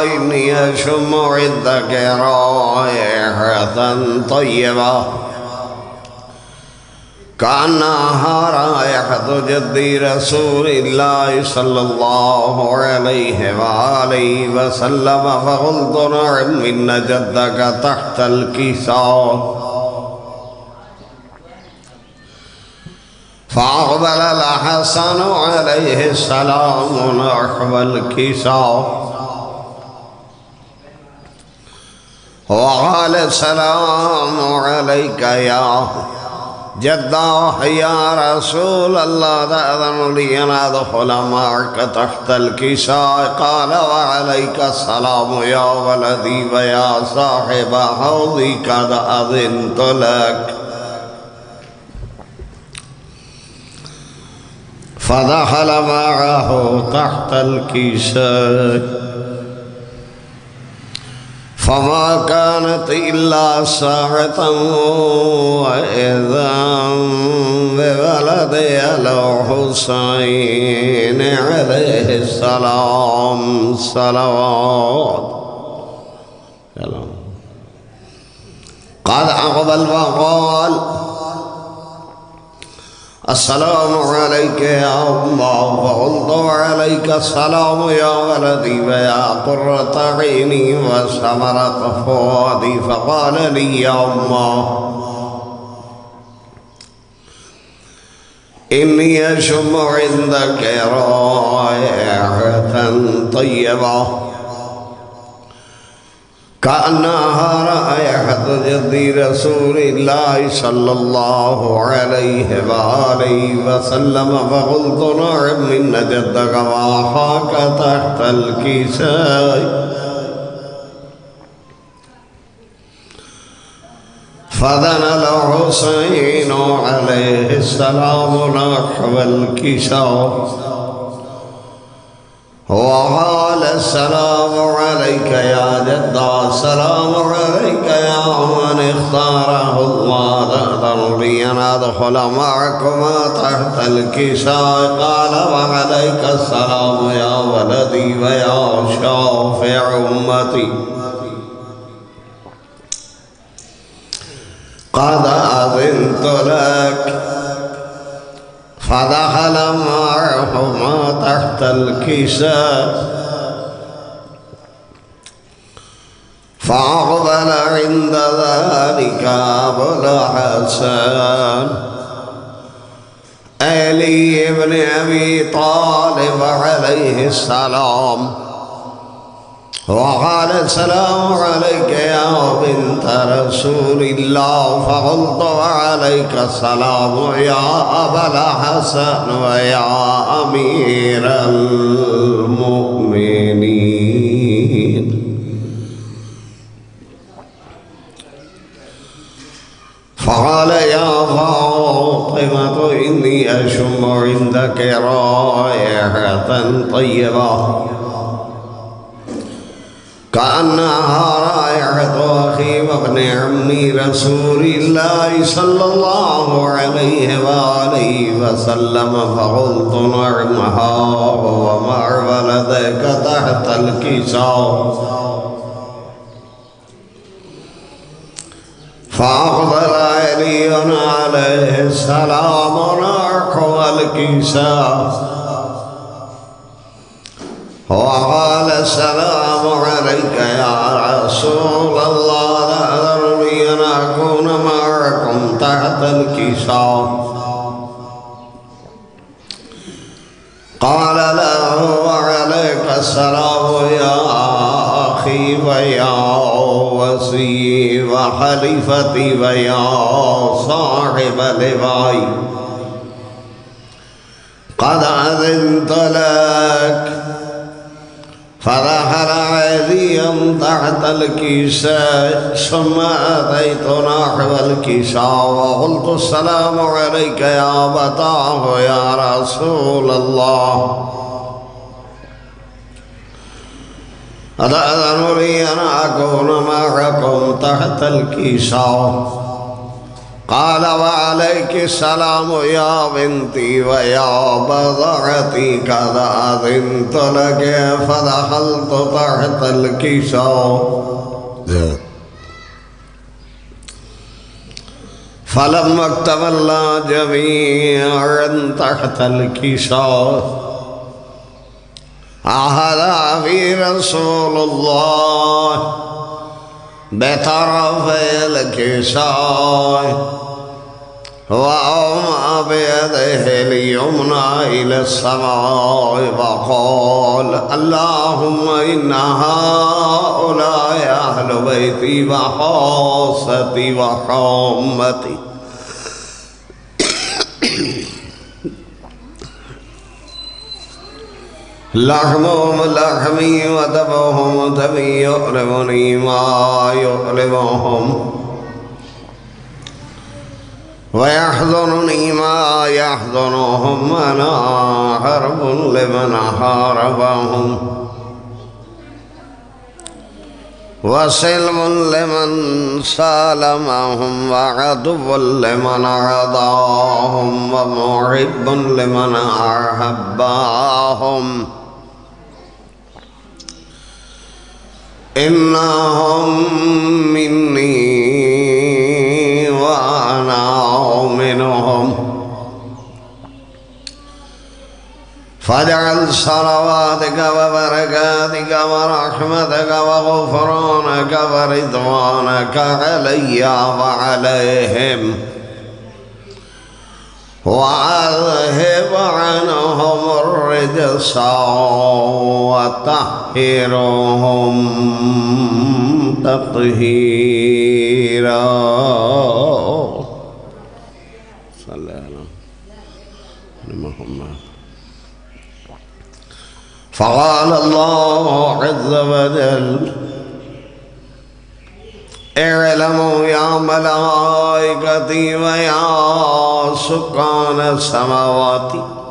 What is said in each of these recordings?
إني أشم عندك رائحة طيبة كأنها رائحة جد رسول الله صلى الله عليه وآله وسلم فقلت نعم إن جدك تحت الكساء فأقبل الحسن عليه السلام نحو الكساء وقال السلام عليك يا جداه يا رسول الله تأذن لي أن أدخل معك تحت الكساء؟ قال وعليك السلام يا ولدي ويا صاحب حوضي قد أذنت لك. فدخل معه تحت الكساء فما كانت إلا ساعة وإذا بولد الحسين عليه السلام صلوات قد أقبل وقال السلام عليك يا الله. فقلت وعليك السلام يا ولدي ويا قرة عيني وثمرة فؤادي. فقال لي يا الله إني أشم عندك رائحة طيبة كأنها رائحة جد رسول الله صلى الله عليه وآله وسلم. فقلت نعم إن جدك وأخاك تحت الكساء. فدنا الحسين عليه السلام نحو الكساء وقال السلام عليك يا جد السلام عليك يا من اختاره الله تأذن لي أن أدخل معكما تحت الكساء؟ قال وعليك السلام يا ولدي ويا شافع أمتي قد أذنت لك. فدخل معهما تحت الكساء فأقبل عند ذلك أبو الحسن علي بن أبي طالب عليه السلام وقال السلام عليك يا بنت رسول الله. فقلت وعليك السلام يا أبا الحسن ويا أمير المؤمنين. فقال يا فاطمة إني أشم عندك رائحة طيبة كأنها رائحة أخي وابن عمي رسول الله صلى الله عليه وآله وسلم. فقلت نعمها ومع ولدك تحت الكساء. فأقبل علي عليه السلام نحو الكساء وقال السلام عليك يا رسول الله تأذن لي أن أكون معكم تحت الكساء؟ قال له وعليك السلام يا أخي ويا وصي وخليفتي ويا صاحب لواي قد أذنت لك. فدخل عليا تحت الكساء ثم أتيت نحو الكساء وقلت السلام عليك يا أبتاه يا رسول الله أتأذن لي أن أكون معكم تحت الكساء؟ قال وعليك السلام يا أخي ويا وصي وخليفتي ويا صاحب لواي قد أذنت لك. فدخل عليا تحت الكساء ثم أتيت نحو الكساء وقلت السلام عليك يا أبتاه يا رسول الله أتأذن لي أن أكون معكم تحت الكساء؟ قال وعليك السلام يا بنتي ويا بضعتي قد أذنت لك فدخلت تحت الكساء فلما اكتملنا جميعا تحت الكساء أخذ في رسول الله بطرفي الكساء وأومأ بيده اليمنى إلى السماء وقال اللهم إن هؤلاء أهل بيتي وخاصتي وحامتي لحمهم لحمي ودمهم دمي يؤلمني ما يؤلمهم ويحضرني ما يحضرهم أنا حرب لمن حاربهم وسلم لمن سالمهم وعدو لمن عاداهم ومحب لمن أحبهم إنهم مني وأنا منهم فاجعل صلواتك وبركاتك ورحمتك وغفرانك ورضوانك علي وعليهم وأذهب عنهم الرجس وطهرهم تطهيرا. صلى على محمد. فقال الله عز وجل اعلموا يا ملائكتي ويا سكان السماوات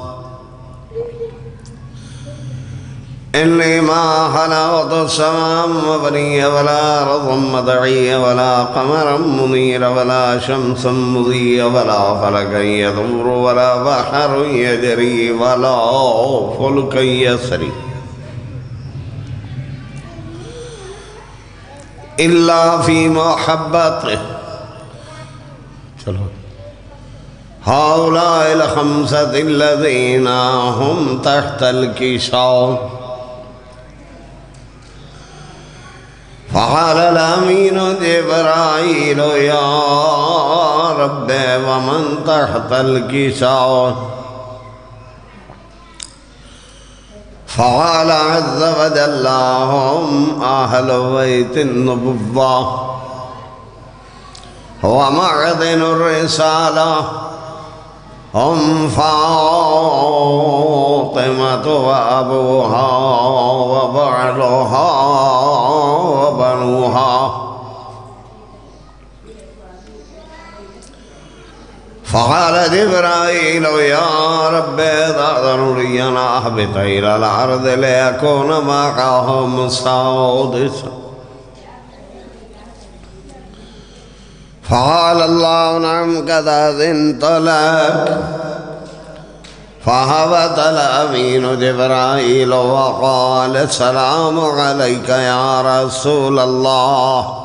إني ما خلقت السماء مبنية ولا أرض مدعية ولا قمرا منيرا ولا شمسا مضية ولا فلكا يدور ولا بحر يجري ولا فلك يسري إلا في محبته. هؤلاء الخمسة الذين هم تحت الكساء. فقال الأمين جبرائيل يا رب ومن تحت الكساء؟ فقال عز وجل هم أهل بيت النبوة ومعدن الرسالة هم فاطمة وأبوها وبعلها وبنوها. فقال جبرائيل يا رب تأذن لي أن أهبط إلى الأرض ليكون معهم سادسا. فقال الله نعم قد أذنت لك. فهبط الأمين جبرائيل وقال السلام عليك يا رسول الله.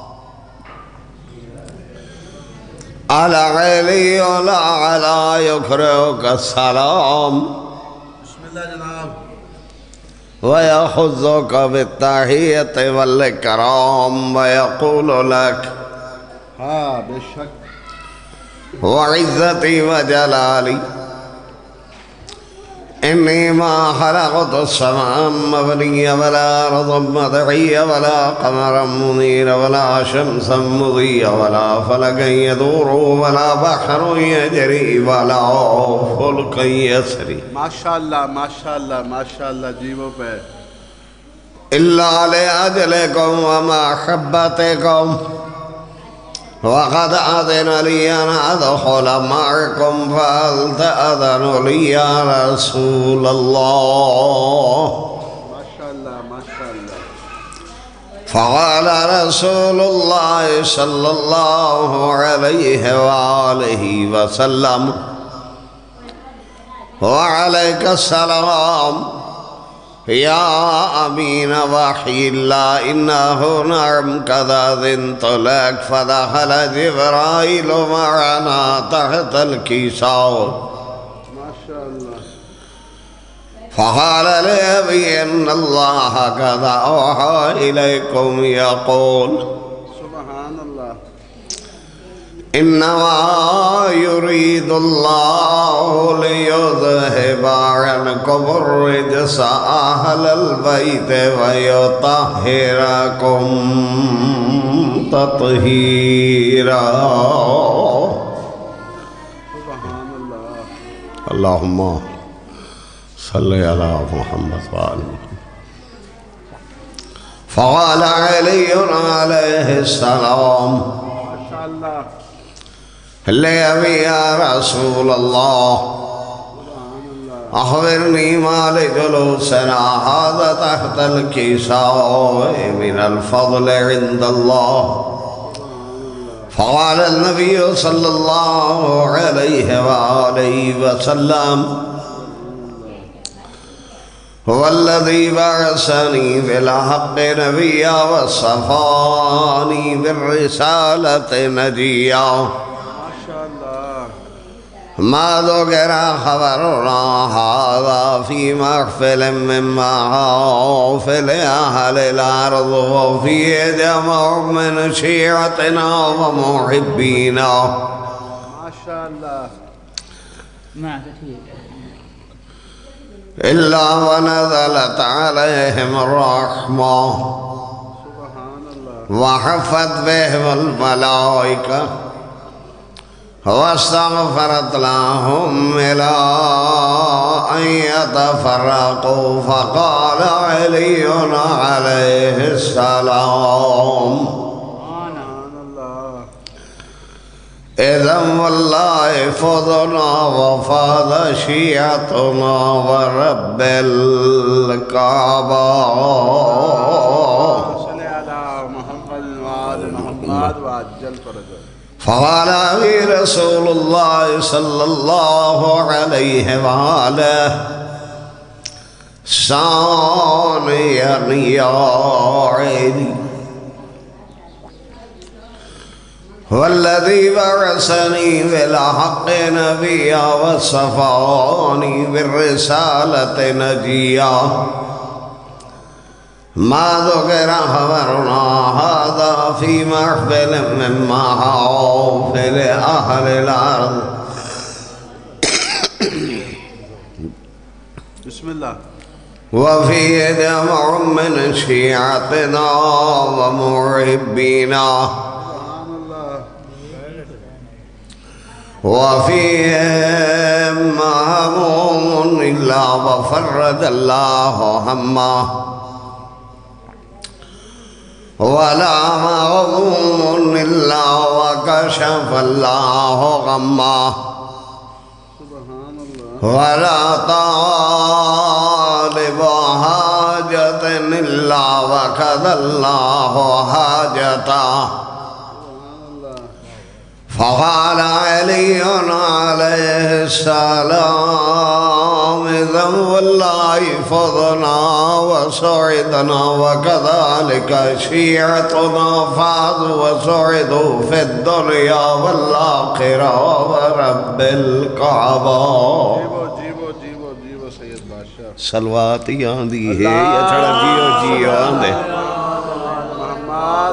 على علي ولا على يكرهك السلام. بسم الله جناب. ويخذك بالتحية والإكرام ويقول لك ہاں بے شک وعزتي وجلالي إني ما خلقت السماء مبنية ولا أرض مدعية ولا قمرا منيرا ولا شمسا مضية ولا فلكا يدور ولا بحر يجري ولا فلك يسري ماشاءاللہ ماشاءاللہ ماشاءاللہ جیووں پہ إلا لأجلكم ومحبتكم وقد أذن لي أن أدخل معكم فهل تأذن لي يا رسول الله؟ ماشاءاللہ ماشاءاللہ. فقال رسول الله صلى الله عليه وآله وسلم وعليك السلام يا أمين وحي الله إنه نعم كذا ذنت لك. فدخل جبرائيل معنا تحت الكساء ما شاء الله. فقال لأبي إن الله قد أوحى إليكم يقول سبحان الله. إنما يريد الله ليذهب عنكم الرجس أهل البيت ويطهركم تطهيرا. سبحان الله. اللهم صل على محمد وآل محمد. فقال علي عليه السلام ما شاء الله. لأبي يا رسول الله أخبرني ما لجلوسنا هذا تحت الكساء من الفضل عند الله. فقال النبي صلى الله عليه وآله وسلم هو الذي بعثني بالحق نبيا وصفاني بالرسالة نجيا. ما ذكر خبرنا هذا في محفل من محافل أهل الأرض وفي جمع من شيعتنا ومحبينا. ما شاء الله. إلا ونزلت عليهم الرحمة سبحان الله. وحفت بهم الملائكة واستغفرت لهم إلى أن يتفرقوا. فقال علي عليه السلام سبحان الله. إذن والله فضنا وفاض شيعتنا ورب الكعبة. صل على محمد وآل محمد وعجل فرجه. فقال لي رسول الله صلى الله عليه وآله ثانيا يا عيني والذي بعثني بالحق نبيا وصفاني بالرسالة نجيا. ما ذكر خبرنا هذا في محفل من محافل أهل الأرض. بسم الله. وفي جمع من شيعتنا ومحبينا وفيهم هموم إلا وفرج الله همه ولا مغموم إلا وكشف الله غمه ولا طالب حاجة إلا وكذا الله حاجته. فقال علي عليه السلام إذن والله فضنا وسعدنا وكذلك شيعتنا فاضوا وسعدوا في الدنيا والآخرة ورب الكعبة. جیو سید بادشاہ سلوات آندی ہے یا چھڑا جیو جیو آندے محمد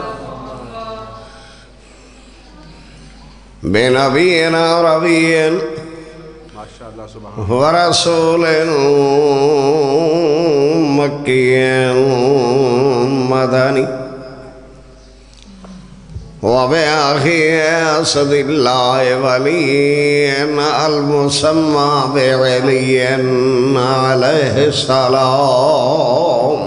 بنبينا ربي ما شاء الله. سبحان ورسول مكي مدني وبأخي أسد الله ولي المسمى بعلي عليه السلام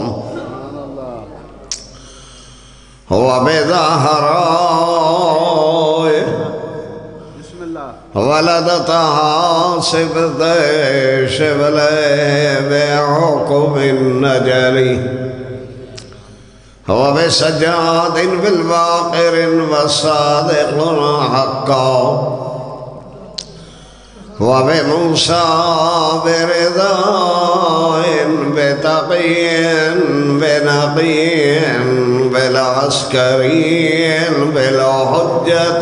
وبزهراء بسم الله. ولدتها سبط شبل بعقب النجل وبسجاد بالباقر والصادق حقا وبموسى برضا بتقي بنقي بالعسكري بالحجة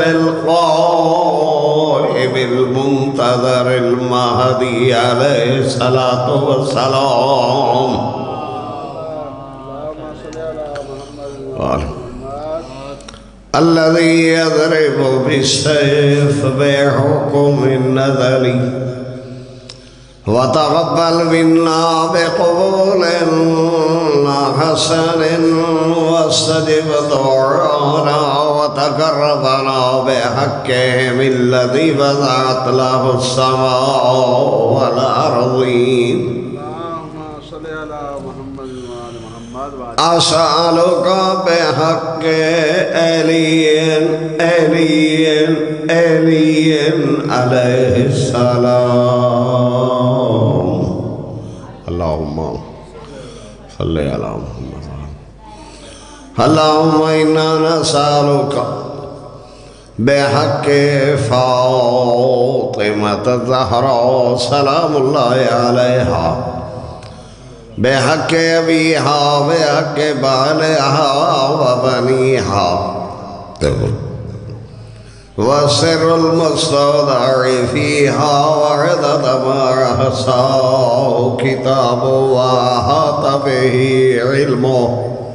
القائم المنتظر المهدي عليه الصلاة والسلام. الذي يضرب بالسيف بحكم النذر وتقبل منا بقبول حسن واستجب دعانا وتقربنا بحقهم الذي بدأت له السماء والأرضين. أسألك بحق علي عليه السلام. اللهم صل على محمد. اللهم إنا نسألك بحق فاطمة الزهراء سلام الله عليها بحق أبيها بحق بالها وبنيها وسر المستودع فيها وعدد ما أحصاه كتابه وأحاط به علمه.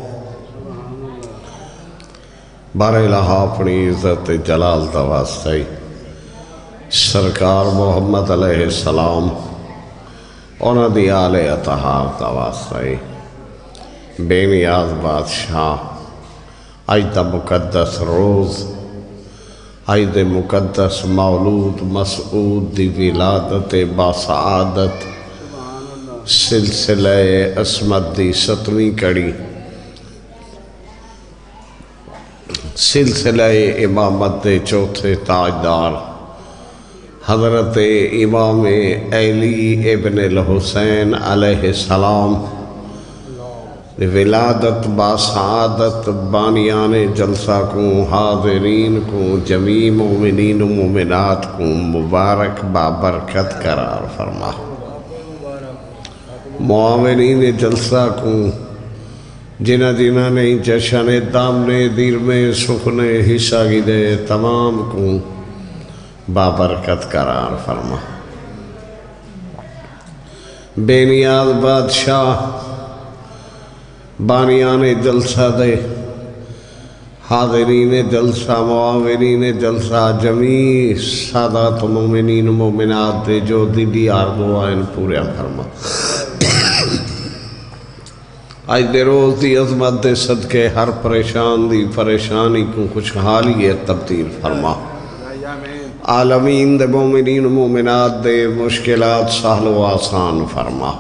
بارے لہا اپنی عزت جلال تواسطے سرکار محمد علیہ السلام اونا دی آل اطہار تواسطے بے نیاز بادشاہ آج دا مقدس روز آج دے مقدس مولود مسعود دی ولادت باسعادت سلسلہ عصمت دی 7ویں کڑی سلسلہ امامت دے چوتھے تاجدار حضرت امام علی ابن الحسین علیہ السلام ولادت باسعادت بانیان جلسہ کو حاضرین کو جمیع مومنین و مومنات کو مبارک بابرکت قرار فرما. معاونین جلسہ کو جنہ جنہ نے جشن دامنے دیر میں سخنے حصہ گی دے تمام کو بابرکت قرار فرما. بے نیاز بادشاہ بانیان جلسہ دے حاضرین جلسہ معاونین جلسہ جمیع سادات مومنین مومنات دے جو دلی آرزو آئین پورے فرما. آج دے روز دی عظمت دے صدقے ہر پریشان دی پریشانی کو خوشحالی تبدیل فرما. عالمین دے مومنین مومنات دے مشکلات سہل و آسان فرما.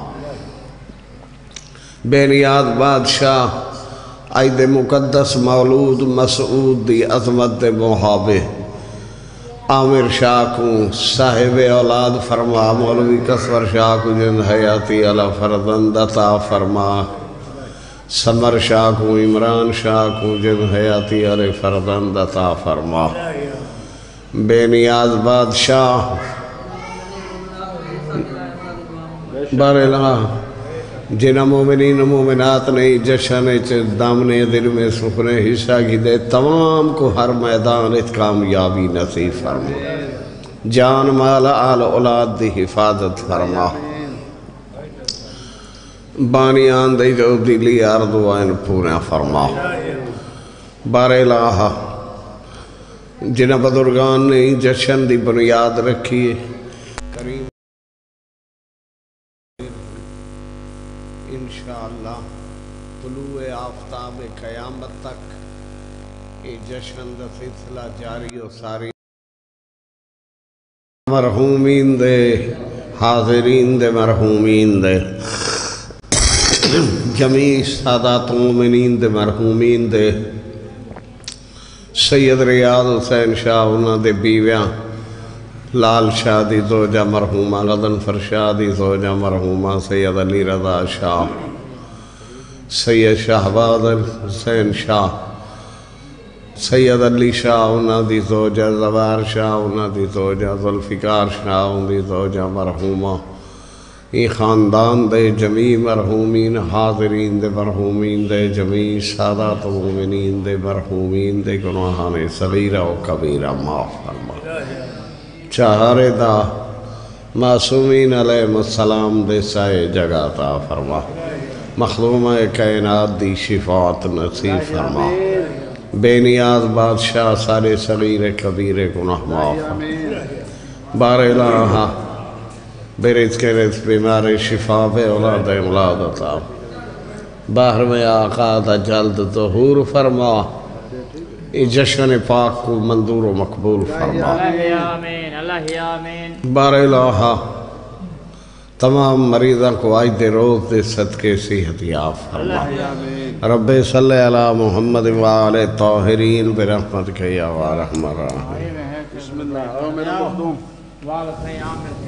بے نیاز بادشاہ آج دے مقدس مولود مسعود دی عظمت دے محابے عامر شاہ کو صاحب اولاد فرما. مولوی کسور شاہ کو جن حیاتی علی فرزند عطا فرما. سمر شاہ کو عمران شاہ کو جن حیاتی علی فرزند عطا فرما. بے نیاز بادشاہ بارلہ جنہ مومنین مومنات نے جشن دامنے دل میں سخنے حصہ کی دے تمام کو ہر میدان ات کامیابی نصیب فرما. جان مال آل اولاد دی حفاظت فرما. بانیان دے جو دلی آرزو آئین پورا فرما. بارلہ جنہ بزرگان نے جشن دی بنیاد رکھی ہے کریم انشاءاللہ طلوع آفتاب قیامت تک یہ جشن دا سلسلہ جاری و ساری مرحومین دے حاضرین دے مرحومین دے جمیع سادات مومنین دے مرحومین دے سید ریاض حسین شاہ انہاں دے بیویاں لال شاہ دی زوجہ مرحومہ غضنفر شاہ دی زوجہ مرحومہ سید علی رضا شاہ سید شہباز حسین شاہ سید علی شاہ انہاں دی زوجہ زوار شاہ انہاں دی زوجہ ذوالفقار شاہ انہاں دی زوجہ مرحومہ یہ خاندان دے جمیع مرحومین حاضرین دے مرحومین دے جمیع سادات مومنین دے مرحومین دے گناہان صغیرہ و کبیرہ معاف فرما چہارے دا معصومین علیہ السلام دے سائے جگہ عطا فرما مخدومہ کائنات دی شفاعت نصیب فرما بے نیاز بادشاہ سارے صغیر کبیر گناہ معاف فرما بار الہا بے رزق رزق بیمار شفا بے اولاد اولاد عطا باہر میں آقا دا جلد ظہور فرما یہ جشن پاک کو منظور و مقبول فرما اللہ آمین بار الہا تمام مریضاں کو آج دے روز دے صدقے صحت یاب فرما رب صلی علی محمد وآل طاہرین برحمتک یا ارحم الراحمین بسم اللہ اور میرا مخدوم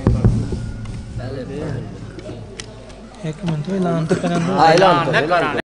ایک منٹ اعلان تو کرنا